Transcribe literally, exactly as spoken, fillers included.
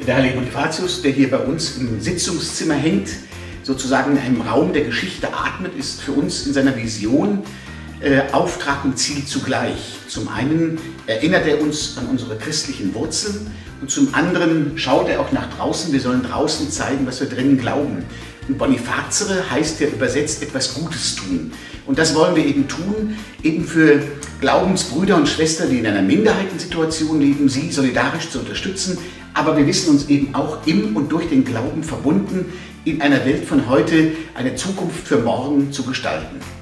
Der heilige Bonifatius, der hier bei uns im Sitzungszimmer hängt, sozusagen in einem Raum der Geschichte atmet, ist für uns in seiner Vision äh, Auftrag und Ziel zugleich. Zum einen erinnert er uns an unsere christlichen Wurzeln und zum anderen schaut er auch nach draußen. Wir sollen draußen zeigen, was wir drinnen glauben. Und Bonifazere heißt ja übersetzt etwas Gutes tun. Und das wollen wir eben tun, eben für Glaubensbrüder und Schwestern, die in einer Minderheitensituation leben, sie solidarisch zu unterstützen. Aber wir wissen uns eben auch im und durch den Glauben verbunden, in einer Welt von heute eine Zukunft für morgen zu gestalten.